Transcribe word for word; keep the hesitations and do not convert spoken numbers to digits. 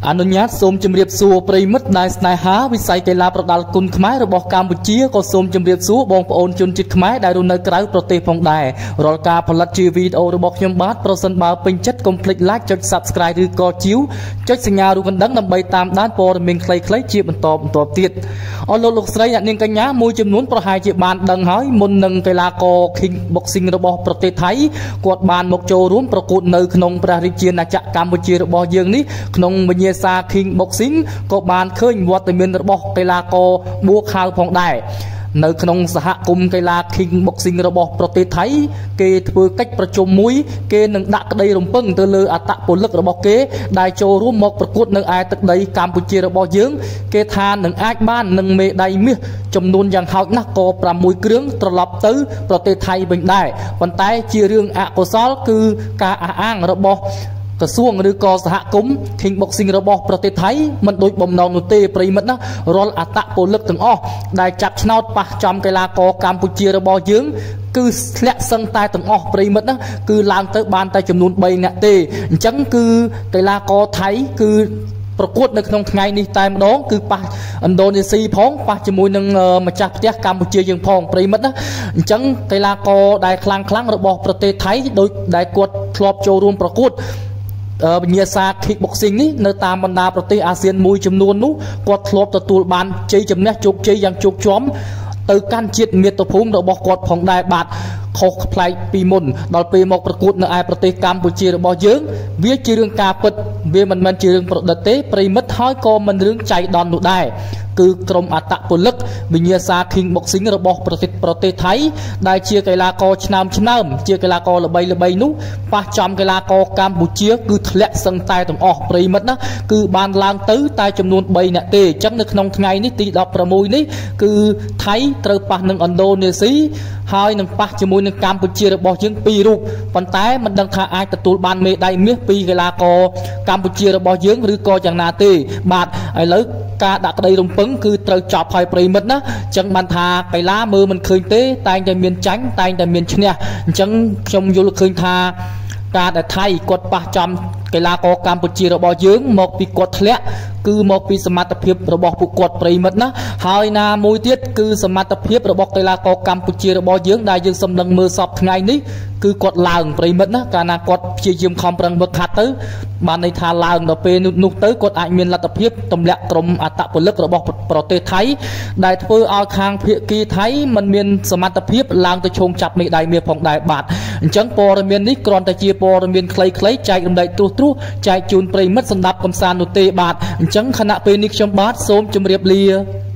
អនុញ្ញាតសូមជម្រាបសួរប្រិមិត្តដែលស្នេហាវិស័យកីឡាប្រដាល់គុណខ្មែររបស់កម្ពុជាក៏សូមជម្រាបសួរបងប្អូនជនជាតិខ្មែរដែលរស់នៅក្រៅប្រទេសផងដែររាល់ការផលិតជាវីដេអូរបស់ខ្ញុំបាទប្រសិនបើពេញចិត្តកុំភ្លេច like ចុច subscribe ឬក៏ជីវចុចសញ្ញារូបកណ្ដឹងដើម្បីតាមដានព័ត៌មានខ្លីៗជាបន្តបន្តទៀតអរលោកលោកស្រីអ្នកនាងកញ្ញាមួយចំនួនប្រហែលជាបានដឹងហើយមុននឹងកីឡាករ King Boxing របស់ប្រទេសថៃគាត់បានមកចូលរួមប្រកួតនៅក្នុងព្រះរាជាណាចក្រកម្ពុជារបស់យើងនេះក្នុងវិញ្ញាសា King Boxing ក៏បានឃើញវត្តមានរបស់កីឡាករបួខៅផងដែរនៅក្នុងសហគមន៍កីឡា King Boxing របស់ប្រទេសថៃគេធ្វើកិច្ចប្រជុំមួយគេនឹងដាក់ក្តីរំពឹងទៅលើអត្តពលិករបស់គេដែលចូលរួមមកប្រកួតនៅឯទឹកដីកម្ពុជារបស់យើងគេថានឹងអាចបាននឹងមេដៃមាសចំនួនយ៉ាងហោចណាស់ក៏ប្រាំមួយគ្រឿងត្រឡប់ទៅប្រទេសថៃវិញដែរប៉ុន្តែជារឿងអកុសលគឺការអះអាងរបស់ក្រសួងឬក៏សហគមន៍ King Boxing របស់ប្រទេសថៃមិនដូចបំណងនោះទេប្រិមិត្តណារាល់អត្តពលិកទាំងអស់ដែលចាប់ឆ្នោតប៉ះចំកីឡាករកម្ពុជារបស់យើងគឺធ្លាក់សឹងតែទាំងអស់ប្រិមិត្តណាគឺឡើងទៅបានតែចំនួនបីនាក់ទេអញ្ចឹងគឺកីឡាករថៃគឺប្រកួតនៅក្នុងថ្ងៃនេះតែម្ដងគឺប៉ះឥណ្ឌូនេស៊ីផងប៉ះជាមួយនឹងម្ចាស់ផ្ទះកម្ពុជាយើងផងប្រិមិត្តណាអញ្ចឹងកីឡាករដែលខ្លាំងខ្លាំងរបស់ប្រទេសថៃដោយដែលគាត់ធ្លាប់ចូលរួមប្រកួតវិញ្ញាសា Kick Boxing នេះនៅតាមបណ្ដាប្រទេសអាស៊ានមួយចំនួននោះគាត់ធ្លាប់ទទួលបានជ័យជំនះជោគជ័យយ៉ាងជោគជាំទៅកាន់ជាតិមាតុភូមិរបស់គាត់ផងដែរបាទខុសប្លែកពីមុនដល់ពេលមកប្រកួតនៅឯប្រទេសកម្ពុជារបស់យើងវាជារឿងការពិតវាមិនមែនជារឿងប្រឌិតទេប្រិមិត្តហើយក៏មិនរឿងចៃដន្យនោះដែរគឺក្រុមអត្តពលិកវិញ្ញាសា King Boxing របស់ប្រទេសប្រទេសថៃដែលជាកីឡាករឆ្នើមឆ្នើមជាកីឡាករល្បីល្បីនោះប៉ះចំកីឡាករកម្ពុជាគឺធ្លាក់សឹងតែទាំងអស់ប្រិមិត្តណាគឺបានឡើងទៅតែចំនួនបីនាក់ទេអញ្ចឹងនៅក្នុងថ្ងៃនេះទីដប់ប្រាំមួយនេះគឺថៃត្រូវប៉ះនឹងឥណ្ឌូនេស៊ីហើយនឹងប៉ះជាមួយនឹងកម្ពុជារបស់យើងពីររូបប៉ុន្តែមិនដឹងថាអាចទទួលបានមេដាយមាសពីកីឡាករកម្ពុជារបស់យើងឬក៏យ៉ាងណាទេបាទឥឡូវការដាក់ក្តីរំពឹងគឺត្រូវចប់ហើយប្រិមិត្តណាអញ្ចឹងបានថាកីឡាមើលមិនឃើញទេតែងតែមានចាញ់តែងតែមានឈ្នះអញ្ចឹងខ្ញុំយល់ឃើញថាការដែលថៃគាត់ប៉ះចំកីឡាករកម្ពុជារបស់យើងមកពីគាត់ធ្លាក់គឺមកពីសមត្ថភាពរបស់ពួកគាត់ប្រិមិត្តណាហើយណាមួយទៀតគឺសមត្ថភាពរបស់កីឡាករកម្ពុជារបស់យើងដែលយើងសំនឹងមើលសពថ្ងៃនេះគឺគាត់ឡើងប្រិមិត្តណាកាលណាគាត់ព្យាយាមខំប្រឹងវឹកហាត់ទៅបានន័យថាឡើងដល់ពេលនោះទៅគាត់អាចមានលទ្ធភាពទម្លាក់ក្រុមអត្តពលិករបស់ប្រទេសថៃដែលធ្វើឲ្យខាងភាគីថៃមិនមានសមត្ថភាពឡើងទៅឈោងចាប់មេដាយមាសផងដែរបាទអញ្ចឹងព័ត៌មាននេះគ្រាន់តែជាព័ត៌មានខ្លីៗចែករំលែកត្រួសត្រាសចែកជូនប្រិមិត្តសម្រាប់កំសាន្តនោះទេបាទអញ្ចឹងខណៈពេលនេះខ្ញុំបាទសូមជម្រាបលា